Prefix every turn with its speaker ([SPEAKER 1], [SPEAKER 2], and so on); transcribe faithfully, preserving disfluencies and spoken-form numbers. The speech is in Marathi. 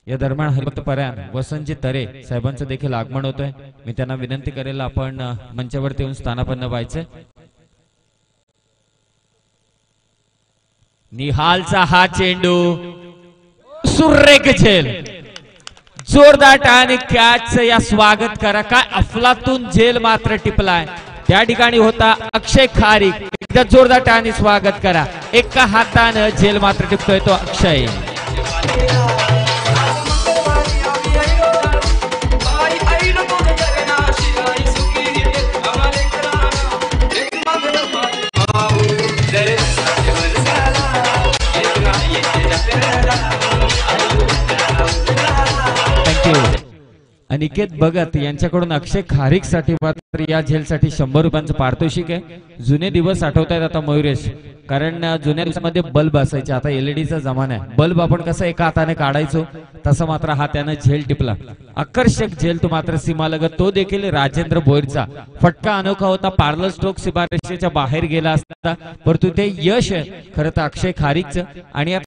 [SPEAKER 1] या दरम्यान हरिभक्त परायण वसंतजी तरे साहेबांचं देखील आगमन होतंय। मी त्यांना विनंती करेल आपण मंचावरती येऊन स्थानापन्न व्हायचे। निहालचा हा चेंडू सुरेख झेल, जोरदार आणि कॅच या स्वागत करा। काय अफलातून झेल मात्र टिपलाय त्या ठिकाणी होता अक्षय खारीक। एकदा जोरदार आणि स्वागत करा। एका हाताने झेल मात्र टिपतोय तो अक्षय। अनिकेत भगत यांच्याकडून अक्षय खारीक साठी मात्र या झेलसाठी शंभर रुपयांचं पारितोषिक आहे। जुने दिवस आठवतायत आता मयुरेश, कारण जुन्या दिवसामध्ये बल्ब असायचे, आता एलईडीचा जमाना आहे। बल्ब आपण कसं एका हाताने काढायचो तसं मात्र हा त्याने झेल टिपला। आकर्षक झेल तो मात्र सीमालगत, तो देखील राजेंद्र भोईरचा। फटका अनोखा होता, पार्लर स्ट्रोक सीमारेषेच्या बाहेर गेला असता, परंतु ते यश खरं तर अक्षय खारीकचं। आणि